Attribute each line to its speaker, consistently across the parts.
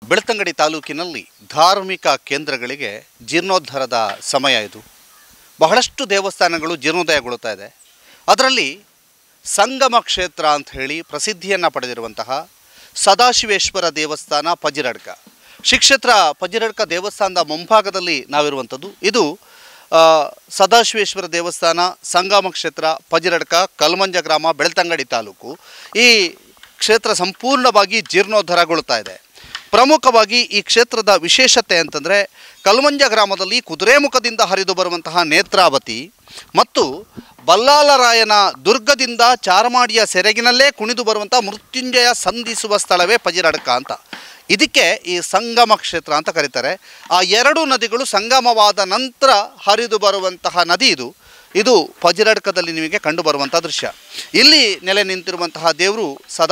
Speaker 1: ಬೆಳ್ತಂಗಡಿ ತಾಲೂಕಿನಲ್ಲಿ ಧಾರ್ಮಿಕ ಕೇಂದ್ರಗಳಿಗೆ ಜೀರ್ಣೋದ್ಧಾರದ ಸಮಯ ಇದು. ಬಹಳಷ್ಟು ದೇವಸ್ಥಾನಗಳು ಜೀರ್ಣೋದಯಗೊಳ್ಳುತ್ತಾ ಇದೆ. ಅದರಲ್ಲಿ ಸಂಗಮ ಕ್ಷೇತ್ರ ಅಂತ ಹೇಳಿ ಪ್ರಸಿದ್ಧಿಯನ್ನು ಪಡೆದಿರುವಂತಹ ಸದಾಶಿವೇಶ್ವರ ದೇವಸ್ಥಾನ ಪಜಿರಡ್ಕ. ಶ್ರೀ ಕ್ಷೇತ್ರ ಪಜಿರಡ್ಕ ದೇವಸ್ಥಾನದ ಮುಂಭಾಗದಲ್ಲಿ ನಾವಿರುವಂಥದ್ದು. ಇದು ಸದಾಶಿವೇಶ್ವರ ದೇವಸ್ಥಾನ ಸಂಗಮ ಕ್ಷೇತ್ರ ಪಜಿರಡ್ಕ, ಕಲ್ಮಂಜ ಗ್ರಾಮ, ಬೆಳ್ತಂಗಡಿ ತಾಲೂಕು. ಈ ಕ್ಷೇತ್ರ ಸಂಪೂರ್ಣವಾಗಿ ಜೀರ್ಣೋದ್ಧಾರಗೊಳ್ಳುತ್ತಾ ಇದೆ. ಪ್ರಮುಖವಾಗಿ ಈ ಕ್ಷೇತ್ರದ ವಿಶೇಷತೆ ಅಂತಂದರೆ ಕಲ್ಮಂಜ ಗ್ರಾಮದಲ್ಲಿ ಕುದುರೆಮುಖದಿಂದ ಹರಿದು ಬರುವಂತಹ ನೇತ್ರಾವತಿ ಮತ್ತು ಬಲ್ಲಾಳರಾಯನ ದುರ್ಗದಿಂದ ಚಾರ್ಮಾಡಿಯ ಸೆರಗಿನಲ್ಲೇ ಕುಣಿದು ಬರುವಂಥ ಮೃತ್ಯುಂಜಯ ಸಂಧಿಸುವ ಸ್ಥಳವೇ ಪಜಿರಡ್ಕ ಅಂತ. ಇದಕ್ಕೆ ಈ ಸಂಗಮ ಕ್ಷೇತ್ರ ಅಂತ ಕರೀತಾರೆ. ಆ ಎರಡು ನದಿಗಳು ಸಂಗಮವಾದ ನಂತರ ಹರಿದು ಬರುವಂತಹ ನದಿ ಇದು. ಇದು ಪಜಿರಡ್ಕದಲ್ಲಿ ನಿಮಗೆ ಕಂಡುಬರುವಂಥ ದೃಶ್ಯ. ಇಲ್ಲಿ ನೆಲೆ ನಿಂತಿರುವಂತಹ ದೇವರು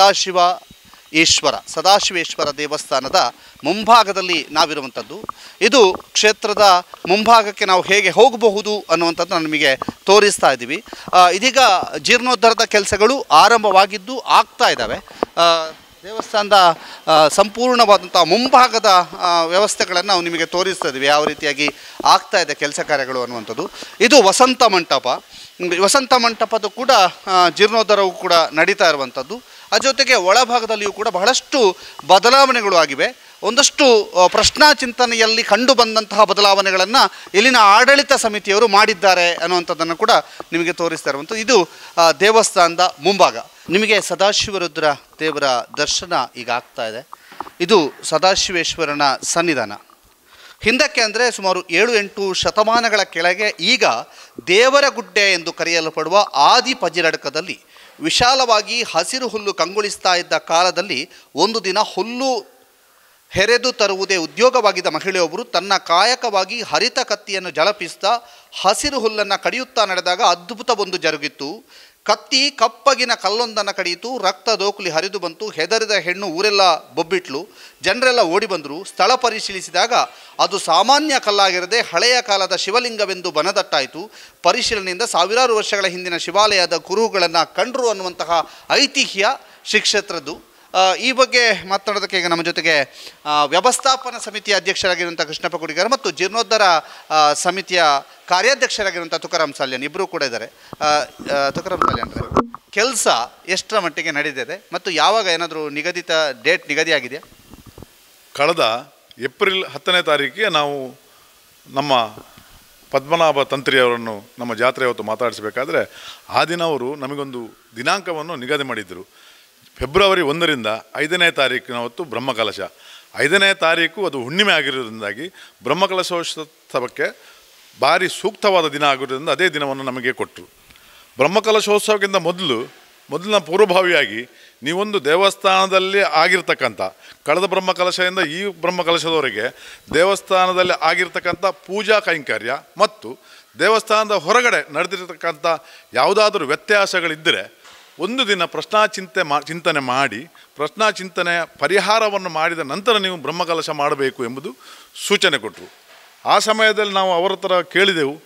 Speaker 1: ಸದಾಶಿವೇಶ್ವರ ದೇವಸ್ಥಾನದ ಮುಂಭಾಗದಲ್ಲಿ ನಾವಿರುವಂಥದ್ದು. ಇದು ಕ್ಷೇತ್ರದ ಮುಂಭಾಗಕ್ಕೆ ನಾವು ಹೇಗೆ ಹೋಗಬಹುದು ಅನ್ನುವಂಥದ್ದು ನಿಮಗೆ ತೋರಿಸ್ತಾ ಇದ್ದೀವಿ. ಇದೀಗ ಜೀರ್ಣೋದ್ಧಾರದ ಕೆಲಸಗಳು ಆರಂಭವಾಗಿದ್ದು ಆಗ್ತಾ ಇದ್ದಾವೆ. ದೇವಸ್ಥಾನದ ಸಂಪೂರ್ಣವಾದಂಥ ಮುಂಭಾಗದ ವ್ಯವಸ್ಥೆಗಳನ್ನು ನಾವು ನಿಮಗೆ ತೋರಿಸ್ತಾ ಇದ್ದೀವಿ, ಯಾವ ರೀತಿಯಾಗಿ ಆಗ್ತಾ ಇದೆ ಕೆಲಸ ಕಾರ್ಯಗಳು ಅನ್ನುವಂಥದ್ದು. ಇದು ವಸಂತ ಮಂಟಪ. ವಸಂತ ಮಂಟಪದ ಕೂಡ ಜೀರ್ಣೋದ್ಧಾರವು ಕೂಡ ನಡೀತಾ ಇರುವಂಥದ್ದು. ಜೊತೆಗೆ ಒಳಭಾಗದಲ್ಲಿಯೂ ಕೂಡ ಬಹಳಷ್ಟು ಬದಲಾವಣೆಗಳು ಆಗಿವೆ. ಒಂದಷ್ಟು ಪ್ರಶ್ನಾ ಚಿಂತನೆಯಲ್ಲಿ ಕಂಡು ಬಂದಂತಹ ಬದಲಾವಣೆಗಳನ್ನು ಇಲ್ಲಿನ ಆಡಳಿತ ಸಮಿತಿಯವರು ಮಾಡಿದ್ದಾರೆ ಅನ್ನುವಂಥದ್ದನ್ನು ಕೂಡ ನಿಮಗೆ ತೋರಿಸ್ತಾ ಇರುವಂಥದ್ದು. ಇದು ದೇವಸ್ಥಾನದ ಮುಂಭಾಗ. ನಿಮಗೆ ಸದಾಶಿವರುದ್ರ ದೇವರ ದರ್ಶನ ಈಗ ಆಗ್ತಾ ಇದೆ. ಇದು ಸದಾಶಿವೇಶ್ವರನ ಸನ್ನಿಧಾನ. ಹಿಂದಕ್ಕೆ ಅಂದರೆ ಸುಮಾರು 7-8 ಶತಮಾನಗಳ ಕೆಳಗೆ ಈಗ ದೇವರ ಗುಡ್ಡೆ ಎಂದು ಕರೆಯಲ್ಪಡುವ ಆದಿ ಪಜಿರಡ್ಕದಲ್ಲಿ ವಿಶಾಲವಾಗಿ ಹಸಿರು ಹುಲ್ಲು ಕಂಗೊಳಿಸ್ತಾ ಇದ್ದ ಕಾಲದಲ್ಲಿ ಒಂದು ದಿನ ಹುಲ್ಲು ಹೆರೆದು ತರುವುದೇ ಉದ್ಯೋಗವಾಗಿದ್ದ ಮಹಿಳೆಯೊಬ್ಬರು ತನ್ನ ಕಾಯಕವಾಗಿ ಹರಿತ ಕತ್ತಿಯನ್ನು ಝಳಪಿಸ್ತಾ ಹಸಿರು ಹುಲ್ಲನ್ನು ಕಡಿಯುತ್ತಾ ನಡೆದಾಗ ಅದ್ಭುತವೊಂದು ಜರುಗಿತ್ತು. ಕತ್ತಿ ಕಪ್ಪಗಿನ ಕಲ್ಲೊಂದನ್ನು ಕಡಿಯಿತು. ರಕ್ತ ದೋಕುಲಿ ಹರಿದು ಬಂತು. ಹೆದರಿದ ಹೆಣ್ಣು ಊರೆಲ್ಲ ಬೊಬ್ಬಿಟ್ಲು. ಜನರೆಲ್ಲ ಓಡಿ ಬಂದರು. ಸ್ಥಳ ಪರಿಶೀಲಿಸಿದಾಗ ಅದು ಸಾಮಾನ್ಯ ಕಲ್ಲಾಗಿರದೆ ಹಳೆಯ ಕಾಲದ ಶಿವಲಿಂಗವೆಂದು ಬನದಟ್ಟಾಯಿತು. ಪರಿಶೀಲನೆಯಿಂದ ಸಾವಿರಾರು ವರ್ಷಗಳ ಹಿಂದಿನ ಶಿವಾಲಯದ ಕುರುಹುಗಳನ್ನು ಕಂಡರು ಅನ್ನುವಂತಹ ಐತಿಹ್ಯ ಶ್ರೀ ಕ್ಷೇತ್ರದ್ದು. ಈ ಬಗ್ಗೆ ಮಾತನಾಡೋದಕ್ಕೆ ಈಗ ನಮ್ಮ ಜೊತೆಗೆ ವ್ಯವಸ್ಥಾಪನಾ ಸಮಿತಿಯ ಅಧ್ಯಕ್ಷರಾಗಿರುವಂಥ ಕೃಷ್ಣಪ್ಪ ಗುಡಿಗಾರ ಮತ್ತು ಜೀರ್ಣೋದ್ಧಾರ ಸಮಿತಿಯ ಕಾರ್ಯಾಧ್ಯಕ್ಷರಾಗಿರುವಂಥ ತುಕಾರಾಮ್ ಸಾಲ್ಯನ್ ಇಬ್ಬರೂ ಕೂಡ ಇದ್ದಾರೆ. ತುಕಾರಾಮ್ ಸಾಲ್ಯನ್ ಕೆಲಸ ಎಷ್ಟರ ಮಟ್ಟಿಗೆ ನಡೆದಿದೆ ಮತ್ತು ಯಾವಾಗ ಏನಾದರೂ ನಿಗದಿತ ಡೇಟ್ ನಿಗದಿಯಾಗಿದೆಯಾ?
Speaker 2: ಕಳೆದ ಏಪ್ರಿಲ್ 10ನೇ ತಾರೀಕಿಗೆ ನಾವು ನಮ್ಮ ಪದ್ಮನಾಭ ತಂತ್ರಿಯವರನ್ನು ನಮ್ಮ ಜಾತ್ರೆ ಹೊತ್ತು ಮಾತಾಡಿಸಬೇಕಾದ್ರೆ ಆ ದಿನ ಅವರು ನಮಗೊಂದು ದಿನಾಂಕವನ್ನು ನಿಗದಿ ಮಾಡಿದ್ದರು. ಫೆಬ್ರವರಿ 1ರಿಂದ 5ನೇ ತಾರೀಕಿನ ಹೊತ್ತು ಬ್ರಹ್ಮಕಲಶ. 5ನೇ ತಾರೀಕು ಅದು ಹುಣ್ಣಿಮೆ ಆಗಿರೋದ್ರಿಂದಾಗಿ ಬ್ರಹ್ಮಕಲಶೋತ್ಸವಕ್ಕೆ ಭಾರಿ ಸೂಕ್ತವಾದ ದಿನ ಆಗಿರೋದ್ರಿಂದ ಅದೇ ದಿನವನ್ನು ನಮಗೆ ಕೊಟ್ಟರು. ಬ್ರಹ್ಮಕಲಶೋತ್ಸವಕ್ಕಿಂತ ಮೊದಲಿನ ಪೂರ್ವಭಾವಿಯಾಗಿ ನೀವೊಂದು ದೇವಸ್ಥಾನದಲ್ಲಿ ಆಗಿರ್ತಕ್ಕಂಥ ಕಳೆದ ಬ್ರಹ್ಮಕಲಶದಿಂದ ಈ ಬ್ರಹ್ಮಕಲಶದವರೆಗೆ ದೇವಸ್ಥಾನದಲ್ಲಿ ಆಗಿರ್ತಕ್ಕಂಥ ಪೂಜಾ ಕೈಂಕರ್ಯ ಮತ್ತು ದೇವಸ್ಥಾನದ ಹೊರಗಡೆ ನಡೆದಿರ್ತಕ್ಕಂಥ ಯಾವುದಾದ್ರೂ ವ್ಯತ್ಯಾಸಗಳಿದ್ದರೆ ಒಂದು ದಿನ ಚಿಂತನೆ ಮಾಡಿ ಚಿಂತನೆಯ ಪರಿಹಾರವನ್ನು ಮಾಡಿದ ನಂತರ ನೀವು ಬ್ರಹ್ಮಕಲಶ ಮಾಡಬೇಕು ಎಂಬುದು ಸೂಚನೆ ಕೊಟ್ಟರು. ಆ ಸಮಯದಲ್ಲಿ ನಾವು ಅವರ ಹತ್ರ ಕೇಳಿದೆವು,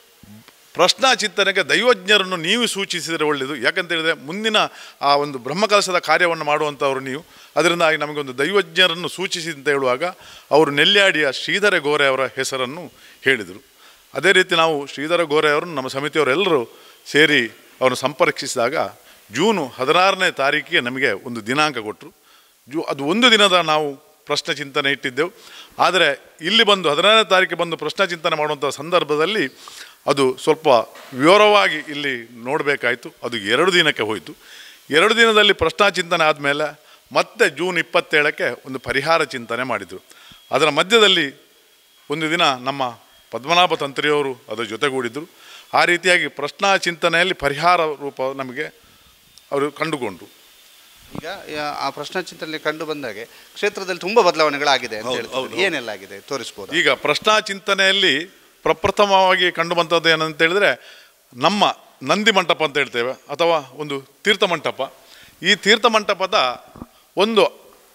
Speaker 2: ಚಿಂತನೆಗೆ ದೈವಜ್ಞರನ್ನು ನೀವು ಸೂಚಿಸಿದರೆ ಒಳ್ಳೆಯದು. ಯಾಕಂತೇಳಿದರೆ ಮುಂದಿನ ಆ ಒಂದು ಬ್ರಹ್ಮಕಲಶದ ಕಾರ್ಯವನ್ನು ಮಾಡುವಂಥವ್ರು ನೀವು, ಅದರಿಂದಾಗಿ ನಮಗೊಂದು ದೈವಜ್ಞರನ್ನು ಸೂಚಿಸಿ ಅಂತ ಹೇಳುವಾಗ ಅವರು ನೆಲ್ಯಾಡಿಯ ಶ್ರೀಧರ ಗೋರೆ ಅವರ ಹೆಸರನ್ನು ಹೇಳಿದರು. ಅದೇ ರೀತಿ ನಾವು ಶ್ರೀಧರ ಗೋರೆ ಅವರನ್ನು ನಮ್ಮ ಸಮಿತಿಯವರೆಲ್ಲರೂ ಸೇರಿ ಅವರನ್ನು ಸಂಪರ್ಕಿಸಿದಾಗ ಜೂನ್ 16ನೇ ತಾರೀಕಿಗೆ ನಮಗೆ ಒಂದು ದಿನಾಂಕ ಕೊಟ್ಟರು. ಅದು ಒಂದು ದಿನದ ನಾವು ಪ್ರಶ್ನೆ ಚಿಂತನೆ ಇಟ್ಟಿದ್ದೆವು. ಆದರೆ ಇಲ್ಲಿ ಬಂದು 16ನೇ ತಾರೀಕಿಗೆ ಬಂದು ಪ್ರಶ್ನೆ ಚಿಂತನೆ ಮಾಡುವಂಥ ಸಂದರ್ಭದಲ್ಲಿ ಅದು ಸ್ವಲ್ಪ ವಿವರವಾಗಿ ಇಲ್ಲಿ ನೋಡಬೇಕಾಯಿತು. ಅದು 2 ದಿನಕ್ಕೆ ಹೋಯಿತು. 2 ದಿನದಲ್ಲಿ ಪ್ರಶ್ನಾ ಚಿಂತನೆ ಆದಮೇಲೆ ಮತ್ತೆ ಜೂನ್ 27ಕ್ಕೆ ಒಂದು ಪರಿಹಾರ ಚಿಂತನೆ ಮಾಡಿದರು. ಅದರ ಮಧ್ಯದಲ್ಲಿ ಒಂದು ದಿನ ನಮ್ಮ ಪದ್ಮನಾಭ ತಂತ್ರಿಯವರು ಅದರ ಜೊತೆಗೂಡಿದರು. ಆ ರೀತಿಯಾಗಿ ಪ್ರಶ್ನಾ ಚಿಂತನೆಯಲ್ಲಿ ಪರಿಹಾರ ರೂಪ ನಮಗೆ ಅವರು ಕಂಡುಕೊಂಡ್ರು.
Speaker 1: ಈಗ ಆ ಪ್ರಶ್ನಾ ಚಿಂತನೆ ಕಂಡು ಬಂದಾಗೆ ಕ್ಷೇತ್ರದಲ್ಲಿ ತುಂಬ ಬದಲಾವಣೆಗಳಾಗಿದೆ ಅಂತ ಹೇಳ್ತಾರೆ. ಏನೆಲ್ಲ ಆಗಿದೆ ತೋರಿಸ್ಬೋದು?
Speaker 2: ಈಗ ಪ್ರಶ್ನಾ ಚಿಂತನೆಯಲ್ಲಿ ಪ್ರಪ್ರಥಮವಾಗಿ ಕಂಡು ಬಂಥದ್ದು ಏನಂತ ಹೇಳಿದ್ರೆ ನಮ್ಮ ನಂದಿ ಮಂಟಪ ಅಂತ ಹೇಳ್ತೇವೆ ಅಥವಾ ಒಂದು ತೀರ್ಥ ಮಂಟಪ. ಈ ತೀರ್ಥ ಮಂಟಪದ ಒಂದು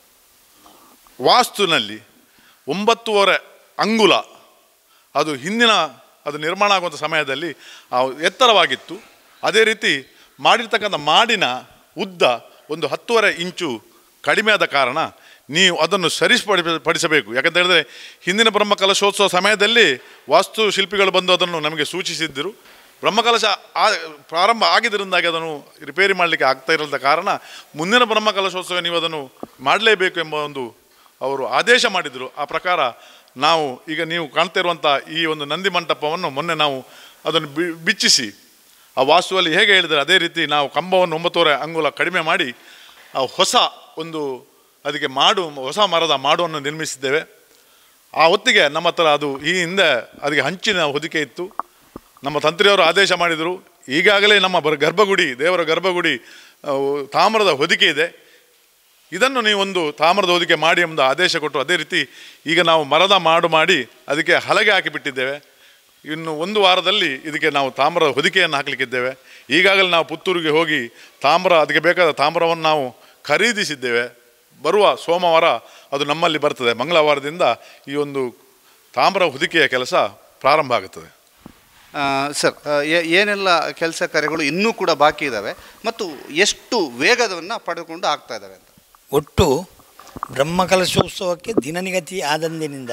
Speaker 2: ವಾಸ್ತುನಲ್ಲಿ 9.5 ಅಂಗುಲ ಅದು ಅದು ನಿರ್ಮಾಣ ಆಗುವಂಥ ಸಮಯದಲ್ಲಿ ಎತ್ತರವಾಗಿತ್ತು. ಅದೇ ರೀತಿ ಮಾಡಿರ್ತಕ್ಕಂಥ ಮಾಡಿನ ಉದ್ದ ಒಂದು 10.5 ಇಂಚು ಕಡಿಮೆ ಆದ ಕಾರಣ ನೀವು ಅದನ್ನು ಪಡಿಸಬೇಕು. ಯಾಕಂತ ಹೇಳಿದ್ರೆ ಹಿಂದಿನ ಬ್ರಹ್ಮಕಲಶೋತ್ಸವ ಸಮಯದಲ್ಲಿ ವಾಸ್ತುಶಿಲ್ಪಿಗಳು ಬಂದು ಅದನ್ನು ನಮಗೆ ಸೂಚಿಸಿದ್ದರು. ಬ್ರಹ್ಮಕಲಶ ಪ್ರಾರಂಭ ಆಗಿದ್ದರಿಂದಾಗಿ ಅದನ್ನು ರಿಪೇರಿ ಮಾಡಲಿಕ್ಕೆ ಆಗ್ತಾ ಇರದ ಕಾರಣ ಮುಂದಿನ ಬ್ರಹ್ಮಕಲಶೋತ್ಸವ ನೀವು ಅದನ್ನು ಮಾಡಲೇಬೇಕು ಎಂಬ ಒಂದು ಅವರು ಆದೇಶ ಮಾಡಿದರು. ಆ ಪ್ರಕಾರ ನಾವು ಈಗ ನೀವು ಕಾಣ್ತಾ ಇರುವಂಥ ಈ ಒಂದು ನಂದಿ ಮಂಟಪವನ್ನು ಮೊನ್ನೆ ನಾವು ಅದನ್ನು ಬಿಚ್ಚಿಸಿ ಆ ವಾಸ್ತುವಲ್ಲಿ ಹೇಗೆ ಹೇಳಿದರೆ ಅದೇ ರೀತಿ ನಾವು ಕಂಬವನ್ನು 9.5 ಅಂಗುಲ ಕಡಿಮೆ ಮಾಡಿ ಆ ಹೊಸ ಒಂದು ಅದಕ್ಕೆ ಹೊಸ ಮರದ ಮಾಡುವನ್ನು ನಿರ್ಮಿಸಿದ್ದೇವೆ. ಆ ಹೊತ್ತಿಗೆ ನಮ್ಮ ಹತ್ರ ಅದು ಈ ಹಿಂದೆ ಅದಕ್ಕೆ ಹಂಚಿನ ಹೊದಿಕೆ ಇತ್ತು. ನಮ್ಮ ತಂತ್ರಿಯವರು ಆದೇಶ ಮಾಡಿದರು, ಈಗಾಗಲೇ ನಮ್ಮ ಗರ್ಭಗುಡಿ ದೇವರ ಗರ್ಭಗುಡಿ ತಾಮ್ರದ ಹೊದಿಕೆ ಇದೆ, ಇದನ್ನು ನೀವೊಂದು ತಾಮ್ರದ ಹೊದಿಕೆ ಮಾಡಿ ಎಂಬ ಆದೇಶ ಕೊಟ್ಟರು. ಅದೇ ರೀತಿ ಈಗ ನಾವು ಮರದ ಮಾಡಿ ಅದಕ್ಕೆ ಹಲಗೆ ಹಾಕಿಬಿಟ್ಟಿದ್ದೇವೆ. ಇನ್ನು 1 ವಾರದಲ್ಲಿ ಇದಕ್ಕೆ ನಾವು ತಾಮ್ರದ ಹೊದಿಕೆಯನ್ನು ಹಾಕಲಿಕ್ಕಿದ್ದೇವೆ. ಈಗಾಗಲೇ ನಾವು ಪುತ್ತೂರಿಗೆ ಹೋಗಿ ಅದಕ್ಕೆ ಬೇಕಾದ ತಾಮ್ರವನ್ನು ನಾವು ಖರೀದಿಸಿದ್ದೇವೆ. ಬರುವ ಸೋಮವಾರ ಅದು ನಮ್ಮಲ್ಲಿ ಬರ್ತದೆ. ಮಂಗಳವಾರದಿಂದ ಈ ಒಂದು ತಾಮ್ರ ಹೊದಿಕೆಯ ಕೆಲಸ ಪ್ರಾರಂಭ ಆಗುತ್ತದೆ.
Speaker 1: ಸರ್, ಏನೆಲ್ಲ ಕೆಲಸ ಕಾರ್ಯಗಳು ಇನ್ನೂ ಕೂಡ ಬಾಕಿ ಇದ್ದಾವೆ ಮತ್ತು ಎಷ್ಟು ವೇಗವನ್ನು ಪಡೆದುಕೊಂಡು ಆಗ್ತಾ ಇದ್ದಾವೆ ಅಂತ?
Speaker 3: ಒಟ್ಟು ಬ್ರಹ್ಮಕಲಶೋತ್ಸವಕ್ಕೆ ದಿನನಿಗತಿ ಆದಂದಿನಿಂದ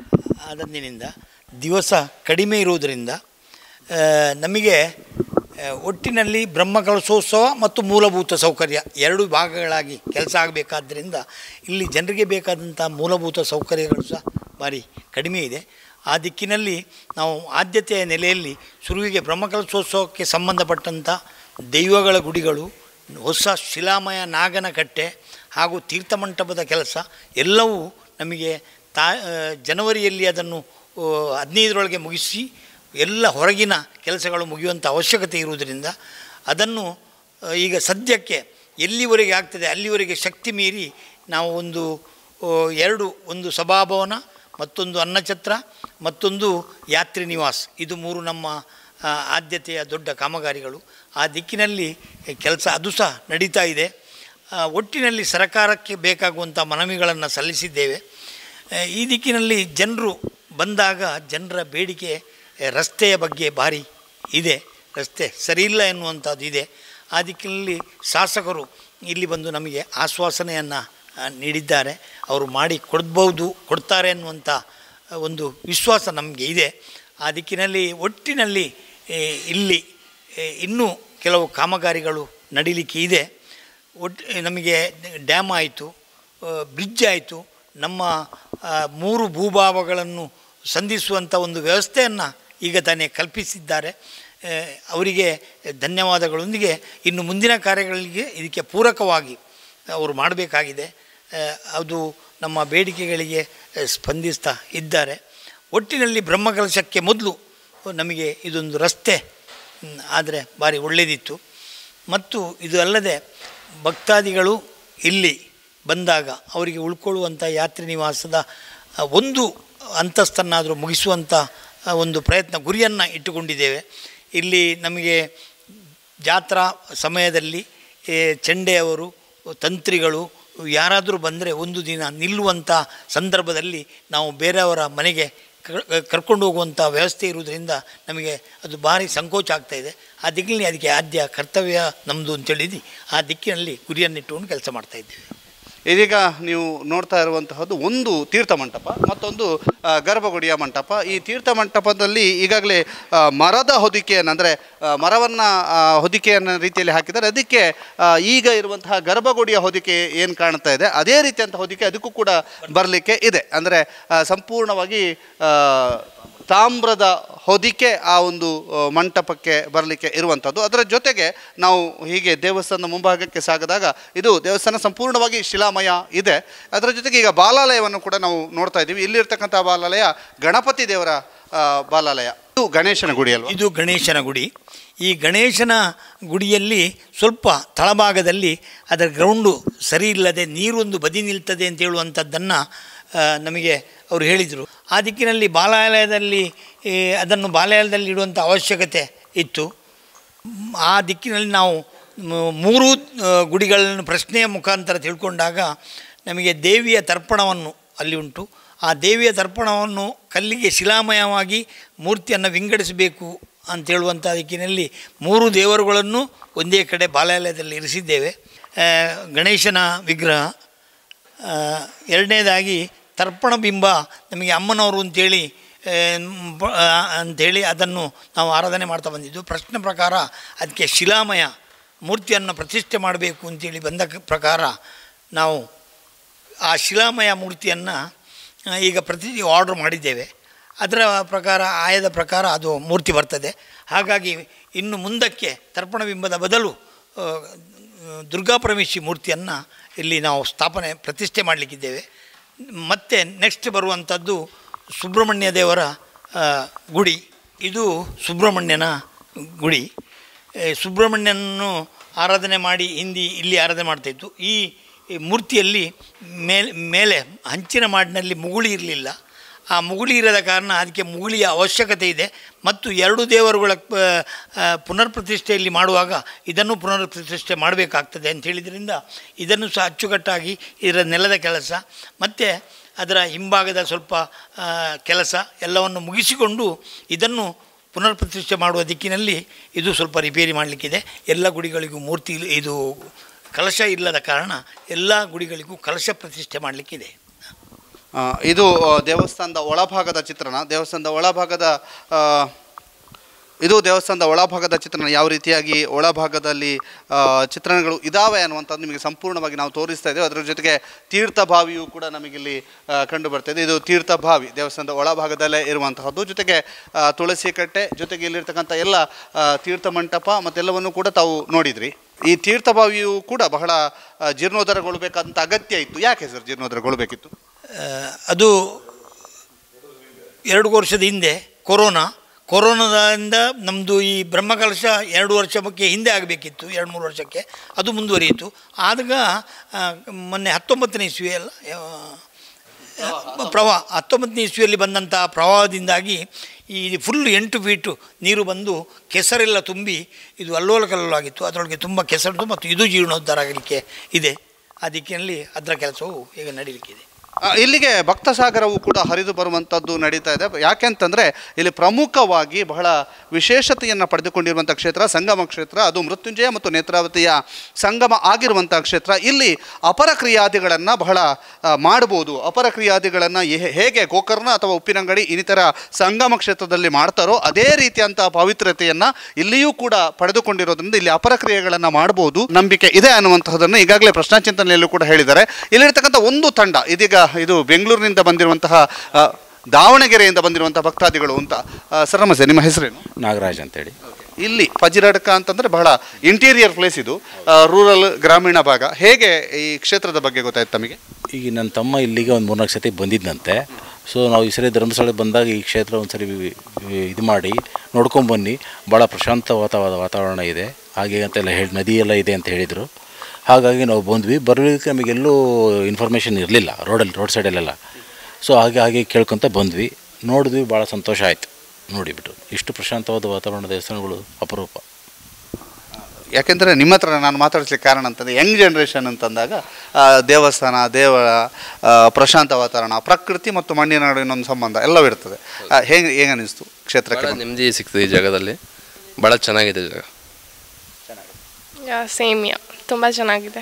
Speaker 3: ದಿವಸ ಕಡಿಮೆ ಇರುವುದರಿಂದ ನಮಗೆ ಒಟ್ಟಿನಲ್ಲಿ ಬ್ರಹ್ಮಕಲಶೋತ್ಸವ ಮತ್ತು ಮೂಲಭೂತ ಸೌಕರ್ಯ 2 ಭಾಗಗಳಾಗಿ ಕೆಲಸ ಆಗಬೇಕಾದ್ದರಿಂದ ಇಲ್ಲಿ ಜನರಿಗೆ ಬೇಕಾದಂಥ ಮೂಲಭೂತ ಸೌಕರ್ಯಗಳು ಸಹ ಭಾರಿ ಕಡಿಮೆ ಇದೆ. ಆ ದಿಕ್ಕಿನಲ್ಲಿ ನಾವು ಆದ್ಯತೆಯ ನೆಲೆಯಲ್ಲಿ ಶುರುವಿಗೆ ಬ್ರಹ್ಮಕಲಶೋತ್ಸವಕ್ಕೆ ಸಂಬಂಧಪಟ್ಟಂಥ ದೈವಗಳ ಗುಡಿಗಳು, ಹೊಸ ಶಿಲಾಮಯ ನಾಗನ ಕಟ್ಟೆ ಹಾಗೂ ತೀರ್ಥಮಂಟಪದ ಕೆಲಸ ಎಲ್ಲವೂ ನಮಗೆ ಜನವರಿಯಲ್ಲಿ ಅದನ್ನು 15ರೊಳಗೆ ಮುಗಿಸಿ ಎಲ್ಲ ಹೊರಗಿನ ಕೆಲಸಗಳು ಮುಗಿಯುವಂಥ ಅವಶ್ಯಕತೆ ಇರುವುದರಿಂದ ಅದನ್ನು ಈಗ ಸದ್ಯಕ್ಕೆ ಎಲ್ಲಿವರೆಗೆ ಆಗ್ತದೆ ಅಲ್ಲಿವರೆಗೆ ಶಕ್ತಿ ಮೀರಿ ನಾವು ಒಂದು ಸಭಾಭವನ, ಮತ್ತೊಂದು ಅನ್ನಛತ್ರ, ಮತ್ತೊಂದು ಯಾತ್ರಿ ನಿವಾಸ್, ಇದು 3 ನಮ್ಮ ಆದ್ಯತೆಯ ದೊಡ್ಡ ಕಾಮಗಾರಿಗಳು. ಆ ದಿಕ್ಕಿನಲ್ಲಿ ಕೆಲಸ ಅದು ಸಹ ನಡೀತಾ ಇದೆ. ಒಟ್ಟಿನಲ್ಲಿ ಸರಕಾರಕ್ಕೆ ಬೇಕಾಗುವಂಥ ಮನವಿಗಳನ್ನು ಸಲ್ಲಿಸಿದ್ದೇವೆ. ಈ ದಿಕ್ಕಿನಲ್ಲಿ ಜನರು ಬಂದಾಗ ಜನರ ಬೇಡಿಕೆ ರಸ್ತೆಯ ಬಗ್ಗೆ ಭಾರಿ ಇದೆ, ರಸ್ತೆ ಸರಿಯಿಲ್ಲ ಎನ್ನುವಂಥದ್ದು ಇದೆ. ಆ ದಿಕ್ಕಿನಲ್ಲಿ ಶಾಸಕರು ಇಲ್ಲಿ ಬಂದು ನಮಗೆ ಆಶ್ವಾಸನೆಯನ್ನು ನೀಡಿದ್ದಾರೆ. ಅವರು ಮಾಡಿ ಕೊಡ್ತಾರೆ ಅನ್ನುವಂಥ ಒಂದು ವಿಶ್ವಾಸ ನಮಗೆ ಇದೆ. ಆ ದಿಕ್ಕಿನಲ್ಲಿ ಒಟ್ಟಿನಲ್ಲಿ ಇಲ್ಲಿ ಇನ್ನೂ ಕೆಲವು ಕಾಮಗಾರಿಗಳು ನಡೀಲಿಕ್ಕೆ ಇದೆ. ನಮಗೆ ಡ್ಯಾಮ್ ಆಯಿತು, ಬ್ರಿಡ್ಜ್ ಆಯಿತು, ನಮ್ಮ 3 ಭೂಭಾಗಗಳನ್ನು ಸಂಧಿಸುವಂಥ ಒಂದು ವ್ಯವಸ್ಥೆಯನ್ನು ಈಗ ತಾನೇ ಕಲ್ಪಿಸಿದ್ದಾರೆ. ಅವರಿಗೆ ಧನ್ಯವಾದಗಳೊಂದಿಗೆ ಇನ್ನು ಮುಂದಿನ ಕಾರ್ಯಗಳಿಗೆ ಇದಕ್ಕೆ ಪೂರಕವಾಗಿ ಅವರು ಮಾಡಬೇಕಾಗಿದೆ. ಅದು ನಮ್ಮ ಬೇಡಿಕೆಗಳಿಗೆ ಸ್ಪಂದಿಸ್ತಾ ಇದ್ದಾರೆ. ಒಟ್ಟಿನಲ್ಲಿ ಬ್ರಹ್ಮಕಲಶಕ್ಕೆ ಮೊದಲು ನಮಗೆ ಇದೊಂದು ರಸ್ತೆ ಆದರೆ ಭಾರಿ ಒಳ್ಳೆಯದಿತ್ತು. ಮತ್ತು ಇದು ಅಲ್ಲದೆ ಭಕ್ತಾದಿಗಳು ಇಲ್ಲಿ ಬಂದಾಗ ಅವರಿಗೆ ಉಳ್ಕೊಳ್ಳುವಂಥ ಯಾತ್ರಿ ನಿವಾಸದ ಒಂದು ಅಂತಸ್ತನ್ನಾದರೂ ಮುಗಿಸುವಂಥ ಒಂದು ಗುರಿಯನ್ನು ಇಟ್ಟುಕೊಂಡಿದ್ದೇವೆ. ಇಲ್ಲಿ ನಮಗೆ ಜಾತ್ರಾ ಸಮಯದಲ್ಲಿ ಚಂಡೆಯವರು, ತಂತ್ರಿಗಳು ಯಾರಾದರೂ ಬಂದರೆ ಒಂದು ದಿನ ನಿಲ್ಲುವಂಥ ಸಂದರ್ಭದಲ್ಲಿ ನಾವು ಬೇರೆಯವರ ಮನೆಗೆ ಕರ್ಕೊಂಡು ಹೋಗುವಂಥ ವ್ಯವಸ್ಥೆ ಇರುವುದರಿಂದ ನಮಗೆ ಅದು ಭಾರಿ ಸಂಕೋಚ ಆಗ್ತಾಯಿದೆ. ಆ ದಿಕ್ಕಿನಲ್ಲಿ ಅದಕ್ಕೆ ಆದ್ಯ ಕರ್ತವ್ಯ ನಮ್ಮದು ಅಂತೇಳಿದ್ದು ಆ ದಿಕ್ಕಿನಲ್ಲಿ ಗುರಿಯನ್ನಿಟ್ಟುಕೊಂಡು ಕೆಲಸ ಮಾಡ್ತಾಯಿದ್ದೇವೆ.
Speaker 1: ಇದೀಗ ನೀವು ನೋಡ್ತಾ ಇರುವಂತಹದ್ದು ಒಂದು ತೀರ್ಥ ಮಂಟಪ, ಮತ್ತೊಂದು ಗರ್ಭಗುಡಿಯ ಮಂಟಪ. ಈ ತೀರ್ಥ ಮಂಟಪದಲ್ಲಿ ಈಗಾಗಲೇ ಮರದ ಹೊದಿಕೆಯನ್ನು, ಅಂದರೆ ಮರವನ್ನು ಹೊದಿಕೆಯನ್ನು ರೀತಿಯಲ್ಲಿ ಹಾಕಿದ್ದಾರೆ. ಅದಕ್ಕೆ ಈಗ ಇರುವಂತಹ ಗರ್ಭಗುಡಿಯ ಹೊದಿಕೆ ಏನು ಕಾಣ್ತಾ ಇದೆ ಅದೇ ರೀತಿಯಂಥ ಹೊದಿಕೆ ಅದಕ್ಕೂ ಕೂಡ ಬರಲಿಕ್ಕೆ ಇದೆ. ಅಂದರೆ ಸಂಪೂರ್ಣವಾಗಿ ತಾಮ್ರದ ಹೊದಿಕೆ ಆ ಒಂದು ಮಂಟಪಕ್ಕೆ ಬರಲಿಕ್ಕೆ ಇರುವಂಥದ್ದು. ಅದರ ಜೊತೆಗೆ ನಾವು ಹೀಗೆ ದೇವಸ್ಥಾನದ ಮುಂಭಾಗಕ್ಕೆ ಸಾಗಿದಾಗ ಇದು ದೇವಸ್ಥಾನ ಸಂಪೂರ್ಣವಾಗಿ ಶಿಲಾಮಯ ಇದೆ. ಅದರ ಜೊತೆಗೆ ಈಗ ಬಾಲಾಲಯವನ್ನು ಕೂಡ ನಾವು ನೋಡ್ತಾ ಇದ್ದೀವಿ. ಇಲ್ಲಿರ್ತಕ್ಕಂಥ ಬಾಲಾಲಯ ಗಣಪತಿ ದೇವರ ಬಾಲಾಲಯ. ಇದು ಗಣೇಶನ ಗುಡಿ ಅಲ್ವಾ?
Speaker 3: ಇದು ಗಣೇಶನ ಗುಡಿ. ಈ ಗಣೇಶನ ಗುಡಿಯಲ್ಲಿ ಸ್ವಲ್ಪ ತಳಭಾಗದಲ್ಲಿ ಅದರ ಗ್ರೌಂಡು ಸರಿ ಇಲ್ಲದೆ ನೀರೊಂದು ಬದಿ ನಿಲ್ತದೆ ಅಂತ ಹೇಳುವಂಥದ್ದನ್ನು ನಮಗೆ ಅವರು ಹೇಳಿದರು. ಆ ದಿಕ್ಕಿನಲ್ಲಿ ಅದನ್ನು ಬಾಲಾಲಯದಲ್ಲಿ ಇಡುವಂಥ ಅವಶ್ಯಕತೆ ಇತ್ತು. ಆ ದಿಕ್ಕಿನಲ್ಲಿ ನಾವು 3 ಗುಡಿಗಳನ್ನು ಪ್ರಶ್ನೆಯ ಮುಖಾಂತರ ತಿಳ್ಕೊಂಡಾಗ ನಮಗೆ ದೇವಿಯ ತರ್ಪಣವನ್ನು ಅಲ್ಲಿ ಉಂಟು. ಆ ದೇವಿಯ ತರ್ಪಣವನ್ನು ಕಲ್ಲಿಗೆ ಶಿಲಾಮಯವಾಗಿ ಮೂರ್ತಿಯನ್ನು ವಿಂಗಡಿಸಬೇಕು ಅಂತೇಳುವಂಥ ದಿಕ್ಕಿನಲ್ಲಿ 3 ದೇವರುಗಳನ್ನು ಒಂದೇ ಕಡೆ ಬಾಲಾಲಯದಲ್ಲಿ ಇರಿಸಿದ್ದೇವೆ. ಗಣೇಶನ ವಿಗ್ರಹ, ಎರಡನೇದಾಗಿ ತರ್ಪಣ ಬಿಂಬ ನಮಗೆ ಅಮ್ಮನವರು ಅಂತೇಳಿ ಅಂಥೇಳಿ ಅದನ್ನು ನಾವು ಆರಾಧನೆ ಮಾಡ್ತಾ ಬಂದಿದ್ದು. ಪ್ರಶ್ನೆ ಪ್ರಕಾರ ಅದಕ್ಕೆ ಶಿಲಾಮಯ ಮೂರ್ತಿಯನ್ನು ಪ್ರತಿಷ್ಠೆ ಮಾಡಬೇಕು ಅಂತೇಳಿ ಬಂದ ಪ್ರಕಾರ ನಾವು ಆ ಶಿಲಾಮಯ ಮೂರ್ತಿಯನ್ನು ಈಗ ಆರ್ಡ್ರ್ ಮಾಡಿದ್ದೇವೆ. ಅದರ ಪ್ರಕಾರ ಆಯದ ಪ್ರಕಾರ ಅದು ಮೂರ್ತಿ ಬರ್ತದೆ. ಹಾಗಾಗಿ ಇನ್ನು ಮುಂದಕ್ಕೆ ತರ್ಪಣ ಬಿಂಬದ ಬದಲು ದುರ್ಗಾಪರಮೇಶ್ವರಿ ಮೂರ್ತಿಯನ್ನು ಇಲ್ಲಿ ನಾವು ಪ್ರತಿಷ್ಠೆ ಮಾಡಲಿಕ್ಕಿದ್ದೇವೆ. ಮತ್ತು ನೆಕ್ಸ್ಟ್ ಬರುವಂಥದ್ದು ಸುಬ್ರಹ್ಮಣ್ಯ ದೇವರ ಗುಡಿ. ಇದು ಸುಬ್ರಹ್ಮಣ್ಯನ ಗುಡಿ. ಸುಬ್ರಹ್ಮಣ್ಯನನ್ನು ಆರಾಧನೆ ಮಾಡಿ ಇಲ್ಲಿ ಆರಾಧನೆ ಮಾಡ್ತಾಯಿತ್ತು. ಈ ಮೂರ್ತಿಯಲ್ಲಿ ಮೇಲೆ ಹಂಚಿನ ಮಾಡಿನಲ್ಲಿ ಮುಗುಳಿ ಇರಲಿಲ್ಲ. ಆ ಮುಗುಳಿ ಇರದ ಕಾರಣ ಅದಕ್ಕೆ ಮುಗುಳಿಯ ಅವಶ್ಯಕತೆ ಇದೆ. ಮತ್ತು 2 ದೇವರುಗಳ ಪುನರ್ ಪ್ರತಿಷ್ಠೆಯಲ್ಲಿ ಮಾಡುವಾಗ ಇದನ್ನು ಪುನರ್ ಪ್ರತಿಷ್ಠೆ ಮಾಡಬೇಕಾಗ್ತದೆ ಅಂತ ಹೇಳಿದ್ರಿಂದ ಇದನ್ನು ಸಹ ಅಚ್ಚುಕಟ್ಟಾಗಿ ಇದರ ನೆಲದ ಕೆಲಸ ಮತ್ತು ಅದರ ಹಿಂಭಾಗದ ಸ್ವಲ್ಪ ಕೆಲಸ ಎಲ್ಲವನ್ನು ಮುಗಿಸಿಕೊಂಡು ಇದನ್ನು ಪುನರ್ ಪ್ರತಿಷ್ಠೆ ಮಾಡುವ ದಿಕ್ಕಿನಲ್ಲಿ ಇದು ಸ್ವಲ್ಪ ರಿಪೇರಿ ಮಾಡಲಿಕ್ಕಿದೆ. ಎಲ್ಲ ಗುಡಿಗಳಿಗೂ ಮೂರ್ತಿ ಇದು ಕಲಶ ಇಲ್ಲದ ಕಾರಣ ಎಲ್ಲ ಗುಡಿಗಳಿಗೂ ಕಲಶ ಪ್ರತಿಷ್ಠೆ ಮಾಡಲಿಕ್ಕಿದೆ.
Speaker 1: ಇದು ದೇವಸ್ಥಾನದ ಒಳಭಾಗದ ಚಿತ್ರಣ. ದೇವಸ್ಥಾನದ ಒಳಭಾಗದ ಚಿತ್ರಣ ಯಾವ ರೀತಿಯಾಗಿ ಒಳಭಾಗದಲ್ಲಿ ಚಿತ್ರಣಗಳು ಇದ್ದಾವೆ ಅನ್ನುವಂಥದ್ದು ನಿಮಗೆ ಸಂಪೂರ್ಣವಾಗಿ ನಾವು ತೋರಿಸ್ತಾ ಇದ್ದೇವೆ. ಅದರ ಜೊತೆಗೆ ತೀರ್ಥಭಾವಿಯೂ ಕೂಡ ನಮಗಿಲ್ಲಿ ಕಂಡು ಬರ್ತಾ ಇದೆ. ಇದು ತೀರ್ಥಭಾವಿ ದೇವಸ್ಥಾನದ ಒಳಭಾಗದಲ್ಲೇ ಇರುವಂತಹದ್ದು. ಜೊತೆಗೆ ತುಳಸಿ ಕಟ್ಟೆ, ಜೊತೆಗೆ ಇಲ್ಲಿರ್ತಕ್ಕಂಥ ಎಲ್ಲ ತೀರ್ಥ ಮಂಟಪ ಮತ್ತೆಲ್ಲವನ್ನು ಕೂಡ ತಾವು ನೋಡಿದ್ರಿ. ಈ ತೀರ್ಥಭಾವಿಯು ಕೂಡ ಬಹಳ ಜೀರ್ಣೋದ್ಧಾರಗೊಳ್ಳಬೇಕಾದಂಥ ಅಗತ್ಯ ಇತ್ತು. ಯಾಕೆ ಸರ್ ಜೀರ್ಣೋದ್ಧಾರಗೊಳ್ಳಬೇಕಿತ್ತು?
Speaker 3: ಅದು 2 ವರ್ಷದ ಹಿಂದೆ ಕೊರೋನಾದಿಂದ ನಮ್ಮದು ಈ ಬ್ರಹ್ಮಕಲಶ 2 ವರ್ಷಕ್ಕೆ ಹಿಂದೆ ಆಗಬೇಕಿತ್ತು, 2-3 ವರ್ಷಕ್ಕೆ. ಅದು ಮುಂದುವರಿಯಿತು. ಆದಾಗ ಮೊನ್ನೆ 19ನೇ ಇಸ್ವಿಯಲ್ಲ 19ನೇ ಇಸ್ವಿಯಲ್ಲಿ ಬಂದಂಥ ಪ್ರವಾಹದಿಂದಾಗಿ ಈ ಫುಲ್ 8 ಫೀಟು ನೀರು ಬಂದು ಕೆಸರೆಲ್ಲ ತುಂಬಿ ಇದು ಅಲ್ಲೋಲ ಕಲ್ಲೋಲಾಗಿತ್ತು. ಅದರೊಳಗೆ ತುಂಬ ಕೆಸರು ಮತ್ತು ಇದು ಜೀರ್ಣೋದ್ಧಾರ ಆಗಲಿಕ್ಕೆ ಇದೆ. ಆ ದಿಕ್ಕಿನಲ್ಲಿ ಅದರ ಕೆಲಸವು ಈಗ ನಡೀಲಿಕ್ಕಿದೆ.
Speaker 1: ಇಲ್ಲಿಗೆ ಭಕ್ತ ಸಾಗರವು ಕೂಡ ಹರಿದು ಬರುವಂಥದ್ದು ನಡೀತಾ ಇದೆ. ಯಾಕೆಂತಂದರೆ ಇಲ್ಲಿ ಪ್ರಮುಖವಾಗಿ ಬಹಳ ವಿಶೇಷತೆಯನ್ನು ಪಡೆದುಕೊಂಡಿರುವಂಥ ಕ್ಷೇತ್ರ ಸಂಗಮ ಕ್ಷೇತ್ರ. ಅದು ಮೃತ್ಯುಂಜಯ ಮತ್ತು ನೇತ್ರಾವತಿಯ ಸಂಗಮ ಆಗಿರುವಂಥ ಕ್ಷೇತ್ರ. ಇಲ್ಲಿ ಅಪರ ಕ್ರಿಯಾದಿಗಳನ್ನು ಬಹಳ ಮಾಡ್ಬೋದು. ಅಪರ ಕ್ರಿಯಾದಿಗಳನ್ನು ಹೇಗೆ ಗೋಕರ್ಣ ಅಥವಾ ಉಪ್ಪಿನಂಗಡಿ ಇನ್ನಿತರ ಸಂಗಮ ಕ್ಷೇತ್ರದಲ್ಲಿ ಮಾಡ್ತಾರೋ ಅದೇ ರೀತಿಯಂಥ ಪವಿತ್ರತೆಯನ್ನು ಇಲ್ಲಿಯೂ ಕೂಡ ಪಡೆದುಕೊಂಡಿರೋದ್ರಿಂದ ಇಲ್ಲಿ ಅಪರ ಕ್ರಿಯೆಗಳನ್ನು ಮಾಡ್ಬೋದು, ನಂಬಿಕೆ ಇದೆ ಅನ್ನುವಂತಹದನ್ನು ಈಗಾಗಲೇ ಪ್ರಶ್ನಾಚಿಂತನೆಯಲ್ಲೂ ಕೂಡ ಹೇಳಿದ್ದಾರೆ. ಇಲ್ಲಿರ್ತಕ್ಕಂಥ ಒಂದು ತಂಡ ಇದೀಗ ಇದು ಬೆಂಗಳೂರಿನಿಂದ ಬಂದಿರುವಂತಹ ದಾವಣಗೆರೆಯಿಂದ ಬಂದಿರುವಂತಹ ಭಕ್ತಾದಿಗಳು ಅಂತ. ಸರ್ ನಮಸ್ತೆ, ನಿಮ್ಮ ಹೆಸರೇನು?
Speaker 4: ನಾಗರಾಜ್ ಅಂತೇಳಿ.
Speaker 1: ಇಲ್ಲಿ ಪಜಿರಡ್ಕ ಅಂತಂದರೆ ಬಹಳ ಇಂಟೀರಿಯರ್ ಪ್ಲೇಸ್, ಇದು ರೂರಲ್ ಗ್ರಾಮೀಣ ಭಾಗ. ಹೇಗೆ ಈ ಕ್ಷೇತ್ರದ ಬಗ್ಗೆ ಗೊತ್ತಾಯ್ತು ತಮಗೆ?
Speaker 4: ಈಗ ನನ್ನ ತಮ್ಮ ಇಲ್ಲಿಗೆ ಒಂದು 3-4 ಸತಿ ಬಂದಿದ್ದಂತೆ. ಸೊ ನಾವು ಈ ಸರಿ ಧರ್ಮಸ್ಥಳಕ್ಕೆ ಬಂದಾಗ ಈ ಕ್ಷೇತ್ರ ಒಂದು ಸರಿ ಇದು ಮಾಡಿ ನೋಡ್ಕೊಂಬನ್ನಿ, ಭಾಳ ಪ್ರಶಾಂತವಾದ ವಾತಾವರಣ ಇದೆ ಹಾಗೆ ಅಂತೆಲ್ಲ ನದಿ ಎಲ್ಲ ಇದೆ ಅಂತ ಹೇಳಿದರು. ಹಾಗಾಗಿ ನಾವು ಬಂದ್ವಿ. ಬರಲಿಕ್ಕೆ ನಮಗೆಲ್ಲೂ ಇನ್ಫಾರ್ಮೇಷನ್ ಇರಲಿಲ್ಲ ರೋಡ್ ಸೈಡಲ್ಲೆಲ್ಲ. ಸೊ ಹಾಗೆ ಕೇಳ್ಕೊತ ಬಂದ್ವಿ, ನೋಡಿದ್ವಿ, ಭಾಳ ಸಂತೋಷ ಆಯಿತು ನೋಡಿಬಿಟ್ಟು. ಇಷ್ಟು ಪ್ರಶಾಂತವಾದ ವಾತಾವರಣ ದೇವಸ್ಥಾನಗಳು ಅಪರೂಪ.
Speaker 1: ಯಾಕೆಂದರೆ ನಿಮ್ಮ ಹತ್ರ ನಾನು ಮಾತಾಡಿಸ್ಲಿಕ್ಕೆ ಕಾರಣ ಅಂತಂದರೆ ಯಂಗ್ ಜನ್ರೇಷನ್ ಅಂತಂದಾಗ ದೇವಸ್ಥಾನ, ದೇವಳ, ಪ್ರಶಾಂತ ವಾತಾವರಣ, ಪ್ರಕೃತಿ ಮತ್ತು ಮಣ್ಣಿನ ನಡುವಿನ ಒಂದು ಸಂಬಂಧ ಎಲ್ಲವೂ ಇರ್ತದೆ. ಹೇಗೆ ಅನ್ನಿಸ್ತು ಕ್ಷೇತ್ರಕ್ಕೆ?
Speaker 5: ನೆಮ್ಮದಿ ಸಿಗ್ತದೆ ಈ ಜಾಗದಲ್ಲಿ, ಭಾಳ ಚೆನ್ನಾಗಿದೆ ಜಾಗ.
Speaker 6: ಸೇಮ್ ತುಂಬ ಚೆನ್ನಾಗಿದೆ.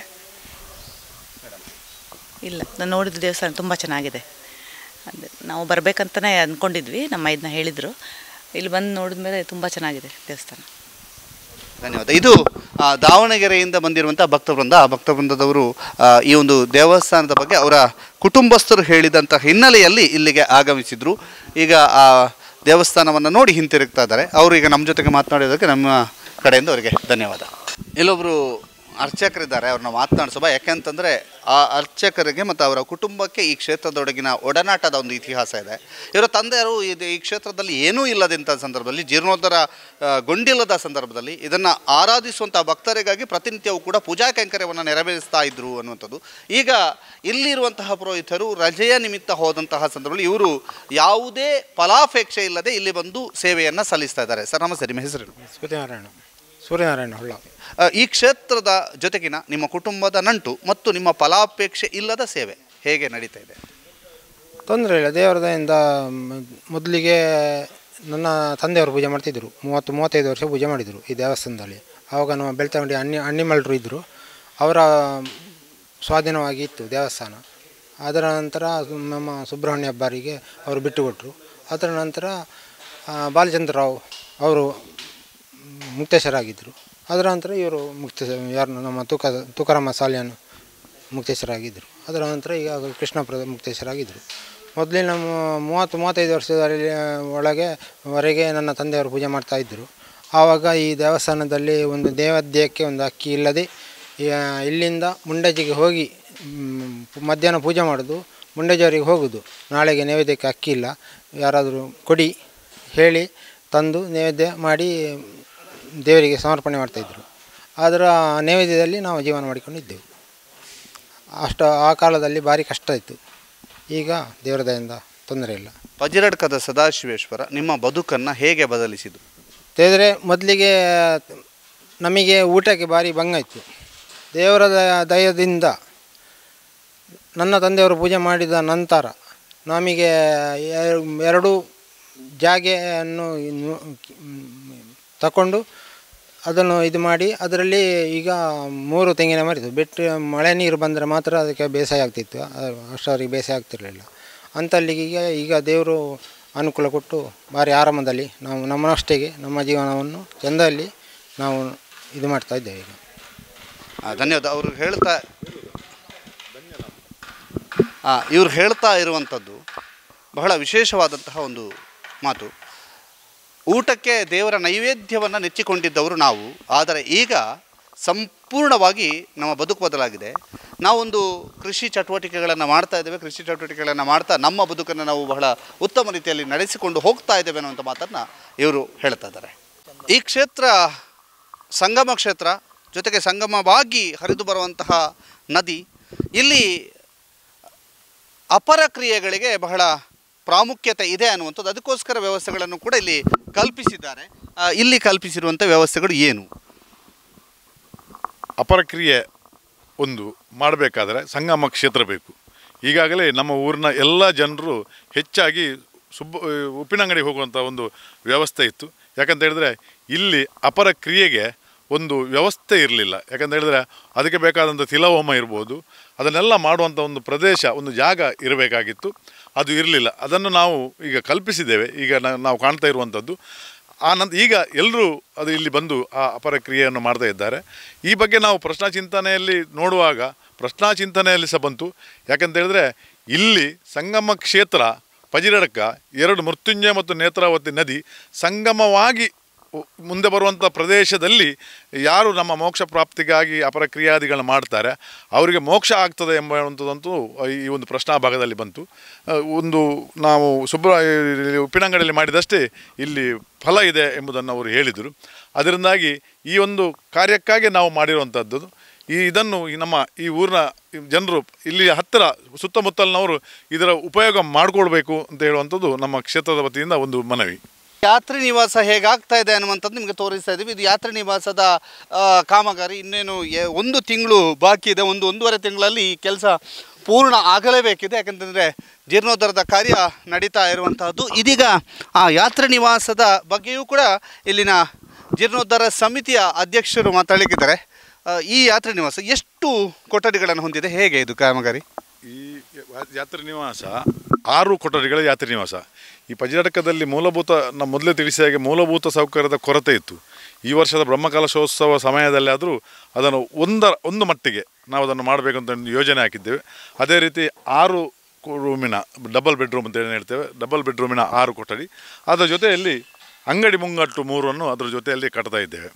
Speaker 7: ಇಲ್ಲ, ನಾನು ನೋಡಿದ ದೇವಸ್ಥಾನ ತುಂಬ ಚೆನ್ನಾಗಿದೆ. ಅಂದರೆ ನಾವು ಬರಬೇಕಂತಲೇ ಅಂದ್ಕೊಂಡಿದ್ವಿ, ನಮ್ಮ ಇದನ್ನ ಹೇಳಿದರು. ಇಲ್ಲಿ ಬಂದು ನೋಡಿದ ಮೇಲೆ ತುಂಬ ಚೆನ್ನಾಗಿದೆ ದೇವಸ್ಥಾನ.
Speaker 1: ಧನ್ಯವಾದ. ಇದು ದಾವಣಗೆರೆಯಿಂದ ಬಂದಿರುವಂಥ ಭಕ್ತವೃಂದ. ಆ ಭಕ್ತವೃಂದದವರು ಈ ಒಂದು ದೇವಸ್ಥಾನದ ಬಗ್ಗೆ ಅವರ ಕುಟುಂಬಸ್ಥರು ಹೇಳಿದಂಥ ಹಿನ್ನೆಲೆಯಲ್ಲಿ ಇಲ್ಲಿಗೆ ಆಗಮಿಸಿದರು. ಈಗ ಆ ದೇವಸ್ಥಾನವನ್ನು ನೋಡಿ ಹಿಂತಿರುಗ್ತಾ ಇದ್ದಾರೆ. ಅವರು ಈಗ ನಮ್ಮ ಜೊತೆಗೆ ಮಾತನಾಡೋದಕ್ಕೆ ನಮ್ಮ ಕಡೆಯಿಂದ ಅವರಿಗೆ ಧನ್ಯವಾದ. ಇಲ್ಲೊಬ್ಬರು ಅರ್ಚಕರಿದ್ದಾರೆ, ಅವ್ರನ್ನ ಮಾತನಾಡಿಸೋಬ. ಯಾಕೆಂತಂದರೆ ಆ ಅರ್ಚಕರಿಗೆ ಮತ್ತು ಅವರ ಕುಟುಂಬಕ್ಕೆ ಈ ಕ್ಷೇತ್ರದೊಳಗಿನ ಒಡನಾಟದ ಒಂದು ಇತಿಹಾಸ ಇದೆ. ಇವರ ತಂದೆಯರು ಈ ಕ್ಷೇತ್ರದಲ್ಲಿ ಏನೂ ಇಲ್ಲದಂಥ ಸಂದರ್ಭದಲ್ಲಿ, ಜೀರ್ಣೋದ್ಧಾರ ಗೊಂಡಿಲ್ಲದ ಸಂದರ್ಭದಲ್ಲಿ ಇದನ್ನು ಆರಾಧಿಸುವಂಥ ಭಕ್ತರಿಗಾಗಿ ಪ್ರತಿನಿತ್ಯವೂ ಕೂಡ ಪೂಜಾ ಕೈಂಕರ್ಯವನ್ನು ನೆರವೇರಿಸ್ತಾ ಇದ್ದರು ಅನ್ನುವಂಥದ್ದು. ಈಗ ಇಲ್ಲಿರುವಂತಹ ಪುರೋಹಿತರು ರಜೆಯ ನಿಮಿತ್ತ ಹೋದಂತಹ ಸಂದರ್ಭದಲ್ಲಿ ಇವರು ಯಾವುದೇ ಫಲಾಪೇಕ್ಷೆ ಇಲ್ಲದೆ ಇಲ್ಲಿ ಬಂದು ಸೇವೆಯನ್ನು ಸಲ್ಲಿಸ್ತಾ ಇದ್ದಾರೆ. ಸರ್ ನಮಸ್ತೆ, ನಿಮ್ಮ ಹೆಸರೇನು?
Speaker 8: ಸೂರ್ಯನಾರಾಯಣ ಹೊಳ್ಳ.
Speaker 1: ಈ ಕ್ಷೇತ್ರದ ಜೊತೆಗಿನ ನಿಮ್ಮ ಕುಟುಂಬದ ನಂಟು ಮತ್ತು ನಿಮ್ಮ ಫಲಾಪೇಕ್ಷೆ ಇಲ್ಲದ ಸೇವೆ ಹೇಗೆ ನಡೀತಾ ಇದೆ?
Speaker 8: ತೊಂದರೆ ಇಲ್ಲ, ದೇವರ ದಯೆಯಿಂದ. ಮೊದಲಿಗೆ ನನ್ನ ತಂದೆಯವರು ಪೂಜೆ ಮಾಡ್ತಿದ್ದರು, 30-35 ವರ್ಷ ಪೂಜೆ ಮಾಡಿದರು ಈ ದೇವಸ್ಥಾನದಲ್ಲಿ. ಆವಾಗ ನಮ್ಮ ಬೆಳ್ತಂಗಡಿ ಅಣ್ಣಿಮಲ್ರು ಇದ್ದರು, ಅವರ ಸ್ವಾಧೀನವಾಗಿ ಇತ್ತು ದೇವಸ್ಥಾನ. ಅದರ ನಂತರ ನಮ್ಮ ಸುಬ್ರಹ್ಮಣ್ಯ ಹೆಬ್ಬಾರಿಗೆ ಅವರು ಬಿಟ್ಟುಕೊಟ್ಟರು. ಅದರ ನಂತರ ಬಾಲಚಂದ್ರರಾವ್ ಅವರು ಮುಕ್ತೇಶ್ವರಾಗಿದ್ದರು. ಅದರ ನಂತರ ಇವರು ಯಾರು ನಮ್ಮ ತುಕಾರಾಮ ಸಾಲಿಯನ್ ಮುಕ್ತೇಶ್ವರಾಗಿದ್ದರು. ಅದರ ನಂತರ ಈಗ ಕೃಷ್ಣಪ್ರದ ಮುಕ್ತೇಶ್ವರಾಗಿದ್ದರು. ಮೊದಲಿನ 30-35 ವರ್ಷದಲ್ಲಿ ವರೆಗೆ ನನ್ನ ತಂದೆಯವರು ಪೂಜೆ ಮಾಡ್ತಾಯಿದ್ದರು. ಆವಾಗ ಈ ದೇವಸ್ಥಾನದಲ್ಲಿ ಒಂದು ನೈವೇದ್ಯಕ್ಕೆ ಒಂದು ಅಕ್ಕಿ ಇಲ್ಲದೆ ಇಲ್ಲಿಂದ ಮುಂಡಜ್ಜಿಗೆ ಹೋಗಿ ಮಧ್ಯಾಹ್ನ ಪೂಜೆ ಮಾಡೋದು, ಮುಂಡಜ್ಜಿಯವರಿಗೆ ಹೋಗೋದು, ನಾಳೆಗೆ ನೈವೇದ್ಯಕ್ಕೆ ಅಕ್ಕಿ ಇಲ್ಲ, ಯಾರಾದರೂ ಕೊಡಿ ಹೇಳಿ ತಂದು ನೈವೇದ್ಯ ಮಾಡಿ ದೇವರಿಗೆ ಸಮರ್ಪಣೆ ಮಾಡ್ತಾಯಿದ್ರು. ಅದರ ನೈವೇದ್ಯದಲ್ಲಿ ನಾವು ಜೀವನ ಮಾಡಿಕೊಂಡಿದ್ದೆವು. ಆ ಕಾಲದಲ್ಲಿ ಭಾರಿ ಕಷ್ಟ ಇತ್ತು. ಈಗ ದೇವರ ದಯೆಯಿಂದ ತೊಂದರೆ ಇಲ್ಲ.
Speaker 1: ಪಜಿರಡ್ಕದ ಸದಾಶಿವೇಶ್ವರ ನಿಮ್ಮ ಬದುಕನ್ನು ಹೇಗೆ ಬದಲಿಸಿದರು?
Speaker 8: ಹೇಳಿದರೆ ಮೊದಲಿಗೆ ನಮಗೆ ಊಟಕ್ಕೆ ಭಾರಿ ಭಂಗ ಇತ್ತು. ದೇವರ ದಯದಿಂದ ನನ್ನ ತಂದೆಯವರು ಪೂಜೆ ಮಾಡಿದ ನಂತರ ನಮಗೆ 2 ಜಾಗೆಯನ್ನು ತಗೊಂಡು ಅದನ್ನು ಇದು ಮಾಡಿ ಅದರಲ್ಲಿ ಈಗ 3 ತೆಂಗಿನ ಮರಿತು ಬಿಟ್ಟು ಮಳೆ ನೀರು ಬಂದರೆ ಮಾತ್ರ ಅದಕ್ಕೆ ಬೇಸಾಯ ಆಗ್ತಿತ್ತು. ಅಷ್ಟವರಿಗೆ ಬೇಸಾಯ ಆಗ್ತಿರಲಿಲ್ಲ. ಅಂಥಲ್ಲಿಗೆ ಈಗ ದೇವರು ಅನುಕೂಲ ಕೊಟ್ಟು ಭಾರಿ ಆರಾಮದಲ್ಲಿ ನಾವು ನಮ್ಮಷ್ಟೇಗೆ ನಮ್ಮ ಜೀವನವನ್ನು ಚೆಂದಲ್ಲಿ ನಾವು ಇದು ಮಾಡ್ತಾ ಇದ್ದೇವೆ ಈಗ.
Speaker 1: ಧನ್ಯವಾದ. ಇವರು ಹೇಳ್ತಾ ಇರುವಂಥದ್ದು ಬಹಳ ವಿಶೇಷವಾದಂತಹ ಒಂದು ಮಾತು. ಊಟಕ್ಕೆ ದೇವರ ನೈವೇದ್ಯವನ್ನು ನೆಚ್ಚಿಕೊಂಡಿದ್ದವರು ನಾವು, ಆದರೆ ಈಗ ಸಂಪೂರ್ಣವಾಗಿ ನಮ್ಮ ಬದುಕು ಬದಲಾಗಿದೆ. ನಾವೊಂದು ಕೃಷಿ ಚಟುವಟಿಕೆಗಳನ್ನು ಮಾಡ್ತಾ ಇದ್ದೇವೆ. ಕೃಷಿ ಚಟುವಟಿಕೆಗಳನ್ನು ಮಾಡ್ತಾ ನಮ್ಮ ಬದುಕನ್ನು ನಾವು ಬಹಳ ಉತ್ತಮ ರೀತಿಯಲ್ಲಿ ನಡೆಸಿಕೊಂಡು ಹೋಗ್ತಾ ಇದ್ದೇವೆ ಅನ್ನುವಂಥ ಮಾತನ್ನು ಇವರು ಹೇಳ್ತಾ ಇದ್ದಾರೆ. ಈ ಕ್ಷೇತ್ರ ಸಂಗಮ ಕ್ಷೇತ್ರ, ಜೊತೆಗೆ ಸಂಗಮವಾಗಿ ಹರಿದು ಬರುವಂತಹ ನದಿ. ಇಲ್ಲಿ ಅಪರ ಕ್ರಿಯೆಗಳಿಗೆ ಬಹಳ ಪ್ರಾಮುಖ್ಯತೆ ಇದೆ ಅನ್ನುವಂಥದ್ದು. ಅದಕ್ಕೋಸ್ಕರ ವ್ಯವಸ್ಥೆಗಳನ್ನು ಕೂಡ ಇಲ್ಲಿ ಕಲ್ಪಿಸಿದ್ದಾರೆ. ಇಲ್ಲಿ ಕಲ್ಪಿಸಿರುವಂಥ ವ್ಯವಸ್ಥೆಗಳು ಏನು?
Speaker 2: ಅಪರಕ್ರಿಯೆ ಒಂದು ಮಾಡಬೇಕಾದ್ರೆ ಸಂಗಮ ಕ್ಷೇತ್ರ ಬೇಕು. ಈಗಾಗಲೇ ನಮ್ಮ ಊರಿನ ಎಲ್ಲ ಜನರು ಹೆಚ್ಚಾಗಿ ಉಪ್ಪಿನಂಗಡಿಗೆ ಹೋಗುವಂಥ ಒಂದು ವ್ಯವಸ್ಥೆ ಇತ್ತು. ಯಾಕಂತ ಹೇಳಿದ್ರೆ ಇಲ್ಲಿ ಅಪರ ಕ್ರಿಯೆಗೆ ಒಂದು ವ್ಯವಸ್ಥೆ ಇರಲಿಲ್ಲ. ಯಾಕಂತ ಹೇಳಿದ್ರೆ ಅದಕ್ಕೆ ಬೇಕಾದಂಥ ತಿಲಹೋಮ ಇರ್ಬೋದು, ಅದನ್ನೆಲ್ಲ ಮಾಡುವಂಥ ಒಂದು ಪ್ರದೇಶ, ಒಂದು ಜಾಗ ಇರಬೇಕಾಗಿತ್ತು. ಅದು ಇರಲಿಲ್ಲ. ಅದನ್ನು ನಾವು ಈಗ ಕಲ್ಪಿಸಿದ್ದೇವೆ. ಈಗ ನಾವು ಕಾಣ್ತಾ ಇರುವಂಥದ್ದು. ಈಗ ಎಲ್ಲರೂ ಅದು ಇಲ್ಲಿ ಬಂದು ಆ ಅಪರ ಕ್ರಿಯೆಯನ್ನು ಮಾಡ್ತಾ ಇದ್ದಾರೆ. ಈ ಬಗ್ಗೆ ನಾವು ಪ್ರಶ್ನಾ ಚಿಂತನೆಯಲ್ಲಿ ನೋಡುವಾಗ ಪ್ರಶ್ನಾಚಿಂತನೆಯಲ್ಲಿ ಸಹ ಬಂತು. ಯಾಕಂತ ಹೇಳಿದ್ರೆ ಇಲ್ಲಿ ಸಂಗಮ ಕ್ಷೇತ್ರ ಪಜಿರಡ್ಕ 2 ಮೃತ್ಯುಂಜಯ ಮತ್ತು ನೇತ್ರಾವತಿ ನದಿ ಸಂಗಮವಾಗಿ ಮುಂದೆ ಬರುವಂಥ ಪ್ರದೇಶದಲ್ಲಿ ಯಾರು ನಮ್ಮ ಮೋಕ್ಷ ಪ್ರಾಪ್ತಿಗಾಗಿ ಅಪರಕ್ರಿಯಾದಿಗಳನ್ನ ಮಾಡ್ತಾರೆ ಅವರಿಗೆ ಮೋಕ್ಷ ಆಗ್ತದೆ ಎಂಬುವಂಥದ್ದಂತೂ ಈ ಒಂದು ಪ್ರಶ್ನಾ ಭಾಗದಲ್ಲಿ ಬಂತು. ಒಂದು ನಾವು ಉಪ್ಪಿನಂಗಡಿಯಲ್ಲಿ ಮಾಡಿದಷ್ಟೇ ಇಲ್ಲಿ ಫಲ ಇದೆ ಎಂಬುದನ್ನು ಅವರು ಹೇಳಿದರು. ಅದರಿಂದಾಗಿ ಈ ಒಂದು ಕಾರ್ಯಕ್ಕಾಗಿ ನಾವು ಮಾಡಿರುವಂಥದ್ದು. ಇದನ್ನು ನಮ್ಮ ಈ ಊರಿನ ಜನರು ಇಲ್ಲಿ ಹತ್ತಿರ ಸುತ್ತಮುತ್ತಲಿನವರು ಇದರ ಉಪಯೋಗ ಮಾಡಿಕೊಳ್ಬೇಕು ಅಂತ ಹೇಳುವಂಥದ್ದು ನಮ್ಮ ಕ್ಷೇತ್ರದ ವತಿಯಿಂದ ಒಂದು ಮನವಿ.
Speaker 1: ಯಾತ್ರಿ ನಿವಾಸ ಹೇಗಾಗ್ತಾ ಇದೆ ಅನ್ನುವಂಥದ್ದು ನಿಮಗೆ ತೋರಿಸ್ತಾ ಇದ್ದೀವಿ. ಇದು ಯಾತ್ರಿ ನಿವಾಸದ ಕಾಮಗಾರಿ. ಇನ್ನೇನು 1 ತಿಂಗಳು ಬಾಕಿ ಇದೆ. 1-1.5 ತಿಂಗಳಲ್ಲಿ ಈ ಕೆಲಸ ಪೂರ್ಣ ಆಗಲೇಬೇಕಿದೆ. ಯಾಕಂತಂದರೆ ಜೀರ್ಣೋದ್ಧಾರದ ಕಾರ್ಯ ನಡೀತಾ ಇರುವಂತಹದ್ದು. ಇದೀಗ ಆ ಯಾತ್ರಿ ನಿವಾಸದ ಬಗ್ಗೆಯೂ ಕೂಡ ಇಲ್ಲಿನ ಜೀರ್ಣೋದ್ಧಾರ ಸಮಿತಿಯ ಅಧ್ಯಕ್ಷರು ಮಾತಾಡಲಿಕ್ಕಿದ್ದಾರೆ. ಈ ಯಾತ್ರಿ ನಿವಾಸ ಎಷ್ಟು ಕೊಠಡಿಗಳನ್ನು ಹೊಂದಿದೆ, ಹೇಗೆ ಇದು ಕಾಮಗಾರಿ?
Speaker 2: ಈ ಯಾತ್ರಿ ನಿವಾಸ 6 ಕೊಠಡಿಗಳ ಯಾತ್ರಿ ನಿವಾಸ. ಈ ಪಜಿರಡ್ಕದಲ್ಲಿ ನಮ್ಮ ಮೊದಲೇ ತಿಳಿಸಿದ ಹಾಗೆ ಮೂಲಭೂತ ಸೌಕರ್ಯದ ಕೊರತೆ ಇತ್ತು. ಈ ವರ್ಷದ ಬ್ರಹ್ಮಕಲಶೋತ್ಸವ ಸಮಯದಲ್ಲಿ ಆದರೂ ಅದನ್ನು ಒಂದು ಮಟ್ಟಿಗೆ ನಾವು ಅದನ್ನು ಮಾಡಬೇಕಂತ ಯೋಜನೆ ಹಾಕಿದ್ದೇವೆ. ಅದೇ ರೀತಿ 6 ರೂಮಿನ ಡಬಲ್ ಬೆಡ್ರೂಮ್ ಅಂತ ಏನು ಹೇಳ್ತೇವೆ, ಡಬಲ್ ಬೆಡ್ರೂಮಿನ 6 ಕೊಠಡಿ, ಅದರ ಜೊತೆಯಲ್ಲಿ ಅಂಗಡಿ ಮುಂಗಟ್ಟು 3 ಅದರ ಜೊತೆಯಲ್ಲಿ ಕಟ್ತಾ ಇದ್ದೇವೆ.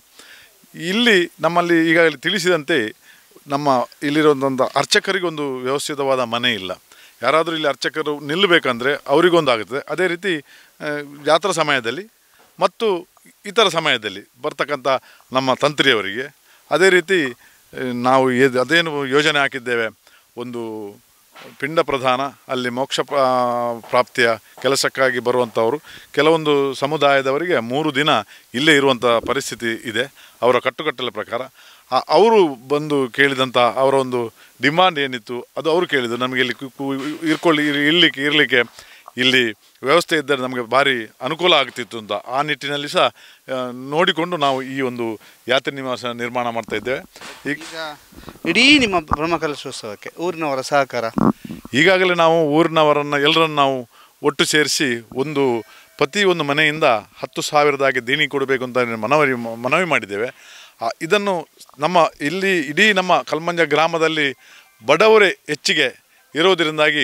Speaker 2: ಇಲ್ಲಿ ನಮ್ಮಲ್ಲಿ ಈಗಾಗಲೇ ತಿಳಿಸಿದಂತೆ ನಮ್ಮ ಇಲ್ಲಿರುವಂಥ ಅರ್ಚಕರಿಗೊಂದು ವ್ಯವಸ್ಥಿತವಾದ ಮನೆ ಇಲ್ಲ. ಯಾರಾದರೂ ಇಲ್ಲಿ ಅರ್ಚಕರು ನಿಲ್ಲಬೇಕಂದ್ರೆ ಅವರಿಗೊಂದು ಆಗುತ್ತದೆ. ಅದೇ ರೀತಿ ಯಾತ್ರಾ ಸಮಯದಲ್ಲಿ ಮತ್ತು ಇತರ ಸಮಯದಲ್ಲಿ ಬರ್ತಕ್ಕಂಥ ನಮ್ಮ ತಂತ್ರಿಯವರಿಗೆ, ಅದೇ ರೀತಿ ನಾವು ಅದೇನು ಯೋಜನೆ ಹಾಕಿದ್ದೇವೆ, ಒಂದು ಪಿಂಡ ಪ್ರಧಾನ, ಅಲ್ಲಿ ಮೋಕ್ಷ ಪ್ರಾಪ್ತಿಯ ಕೆಲಸಕ್ಕಾಗಿ ಬರುವಂಥವರು ಕೆಲವೊಂದು ಸಮುದಾಯದವರಿಗೆ 3 ದಿನ ಇಲ್ಲೇ ಇರುವಂಥ ಪರಿಸ್ಥಿತಿ ಇದೆ. ಅವರ ಕಟ್ಟುಕಟ್ಟಲ ಪ್ರಕಾರ ಅವರು ಬಂದು ಕೇಳಿದಂಥ ಅವರ ಒಂದು ಡಿಮಾಂಡ್ ಏನಿತ್ತು ಅದು ಅವರು ಕೇಳಿದರು. ನಮಗೆ ಇಲ್ಲಿ ಇರಲಿಕ್ಕೆ ಇಲ್ಲಿ ವ್ಯವಸ್ಥೆ ಇದ್ದರೆ ನಮಗೆ ಭಾರಿ ಅನುಕೂಲ ಆಗ್ತಿತ್ತು ಅಂತ. ಆ ನಿಟ್ಟಿನಲ್ಲಿ ಸಹ ನೋಡಿಕೊಂಡು ನಾವು ಈ ಒಂದು ಯಾತ್ರಿ ನಿವಾಸ ನಿರ್ಮಾಣ ಮಾಡ್ತಾ ಇದ್ದೇವೆ.
Speaker 1: ಈಗ ಇಡೀ ನಿಮ್ಮ ಬ್ರಹ್ಮಕಲಶೋತ್ಸವಕ್ಕೆ ಊರಿನವರ ಸಹಕಾರ
Speaker 2: ಈಗಾಗಲೇ ನಾವು ಊರಿನವರನ್ನು ಎಲ್ಲರನ್ನು ನಾವು ಒಟ್ಟು ಸೇರಿಸಿ ಪ್ರತಿಯೊಂದು ಮನೆಯಿಂದ 10,000 ದೇಣಿ ಕೊಡಬೇಕು ಅಂತ ಮನವಿ ಮಾಡಿದ್ದೇವೆ. ಇದನ್ನು ಇಡೀ ನಮ್ಮ ಕಲ್ಮಂಜ ಗ್ರಾಮದಲ್ಲಿ ಬಡವರೇ ಹೆಚ್ಚಿಗೆ ಇರೋದರಿಂದಾಗಿ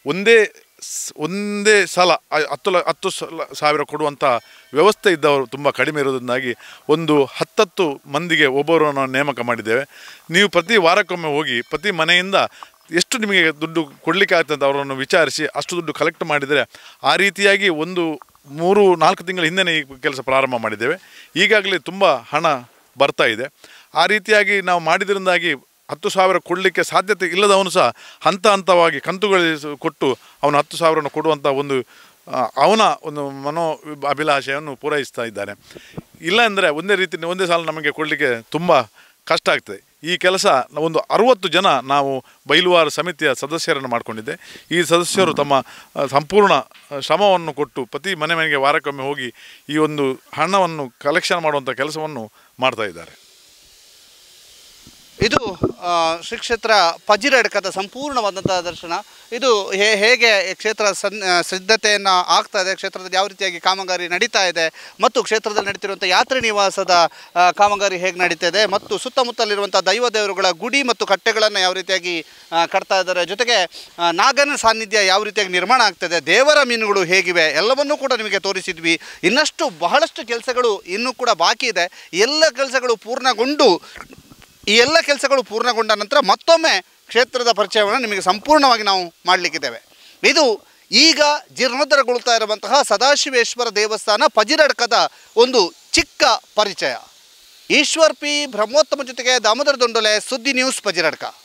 Speaker 2: ಒಂದೇ ಸಲ 10,000 ಕೊಡುವಂಥ ವ್ಯವಸ್ಥೆ ಇದ್ದವರು ತುಂಬ ಕಡಿಮೆ ಇರೋದ್ರಿಂದಾಗಿ 10 ಮಂದಿಗೆ ಒಬ್ಬರನ್ನು ನೇಮಕ ಮಾಡಿದ್ದೇವೆ. ನೀವು ಪ್ರತಿ ವಾರಕ್ಕೊಮ್ಮೆ ಹೋಗಿ ಪ್ರತಿ ಮನೆಯಿಂದ ಎಷ್ಟು ನಿಮಗೆ ದುಡ್ಡು ಕೊಡಲಿಕ್ಕೆ ಆಗ್ತದೆ ಅಂತ ಅವರನ್ನು ವಿಚಾರಿಸಿ ಅಷ್ಟು ದುಡ್ಡು ಕಲೆಕ್ಟ್ ಮಾಡಿದರೆ, ಆ ರೀತಿಯಾಗಿ 3-4 ತಿಂಗಳ ಹಿಂದೆ ಈ ಕೆಲಸ ಪ್ರಾರಂಭ ಮಾಡಿದ್ದೇವೆ. ಈಗಾಗಲೇ ತುಂಬ ಹಣ ಬರ್ತಾ ಇದೆ. ಆ ರೀತಿಯಾಗಿ ನಾವು ಮಾಡಿದ್ರಿಂದಾಗಿ 10,000 ಕೊಡಲಿಕ್ಕೆ ಸಾಧ್ಯತೆ ಇಲ್ಲದವನು ಸಹ ಹಂತವಾಗಿ ಕಂತುಗಳು ಕೊಟ್ಟು ಅವನು 10,000 ಕೊಡುವಂಥ ಅವನ ಮನೋ ಅಭಿಲಾಷೆಯನ್ನು ಪೂರೈಸ್ತಾ ಇದ್ದಾನೆ. ಇಲ್ಲ ಅಂದರೆ ಒಂದೇ ಸಾಲ ನಮಗೆ ಕೊಡಲಿಕ್ಕೆ ತುಂಬ ಕಷ್ಟ ಆಗ್ತದೆ. ಈ ಕೆಲಸ 60 ಜನ ನಾವು ಬೈಲುವಾರು ಸಮಿತಿಯ ಸದಸ್ಯರನ್ನು ಮಾಡಿಕೊಂಡಿದ್ದೆ. ಈ ಸದಸ್ಯರು ತಮ್ಮ ಸಂಪೂರ್ಣ ಶ್ರಮವನ್ನು ಕೊಟ್ಟು ಪ್ರತಿ ಮನೆಗೆ ವಾರಕ್ಕೊಮ್ಮೆ ಹೋಗಿ ಈ ಹಣವನ್ನು ಕಲೆಕ್ಷನ್ ಮಾಡುವಂಥ ಕೆಲಸವನ್ನು ಮಾಡ್ತಾ ಇದ್ದಾರೆ.
Speaker 1: ಇದು ಶ್ರೀ ಕ್ಷೇತ್ರ ಪಜಿರಡ್ಕದ ಸಂಪೂರ್ಣವಾದಂಥ ದರ್ಶನ. ಇದು ಹೇಗೆ ಕ್ಷೇತ್ರ ಸಿದ್ಧತೆಯನ್ನು ಆಗ್ತಾ ಇದೆ, ಕ್ಷೇತ್ರದಲ್ಲಿ ಯಾವ ರೀತಿಯಾಗಿ ಕಾಮಗಾರಿ ನಡೀತಾ ಇದೆ, ಮತ್ತು ಕ್ಷೇತ್ರದಲ್ಲಿ ನಡೀತಿರುವಂಥ ಯಾತ್ರಿ ನಿವಾಸದ ಕಾಮಗಾರಿ ಹೇಗೆ ನಡೀತಾ ಇದೆ, ಮತ್ತು ಸುತ್ತಮುತ್ತಲಿರುವಂಥ ದೇವರುಗಳ ಗುಡಿ ಮತ್ತು ಕಟ್ಟೆಗಳನ್ನು ಯಾವ ರೀತಿಯಾಗಿ ಕಟ್ತಾ ಇದ್ದಾರೆ, ಜೊತೆಗೆ ನಾಗನ ಸಾನ್ನಿಧ್ಯ ಯಾವ ರೀತಿಯಾಗಿ ನಿರ್ಮಾಣ ಆಗ್ತದೆ, ದೇವರ ಮೀನುಗಳು ಹೇಗಿವೆ ಎಲ್ಲವನ್ನೂ ಕೂಡ ನಿಮಗೆ ತೋರಿಸಿದ್ವಿ. ಬಹಳಷ್ಟು ಕೆಲಸಗಳು ಇನ್ನೂ ಕೂಡ ಬಾಕಿ ಇದೆ. ಈ ಎಲ್ಲ ಕೆಲಸಗಳು ಪೂರ್ಣಗೊಂಡ ನಂತರ ಮತ್ತೊಮ್ಮೆ ಕ್ಷೇತ್ರದ ಪರಿಚಯವನ್ನು ನಿಮಗೆ ಸಂಪೂರ್ಣವಾಗಿ ನಾವು ಮಾಡಲಿಕ್ಕಿದ್ದೇವೆ. ಇದು ಈಗ ಜೀರ್ಣೋದ್ಧಾರಗೊಳ್ತಾ ಇರುವಂತಹ ಸದಾಶಿವೇಶ್ವರ ದೇವಸ್ಥಾನ ಪಜಿರಡ್ಕದ ಚಿಕ್ಕ ಪರಿಚಯ. ಈಶ್ವರ್ ಪಿ ಬ್ರಹ್ಮೋತ್ತಮ ಜೊತೆಗೆ ದಾಮೋದರ ದೊಂಡೊಲೆ, ಸುದ್ದಿ ನ್ಯೂಸ್, ಪಜಿರಡ್ಕ.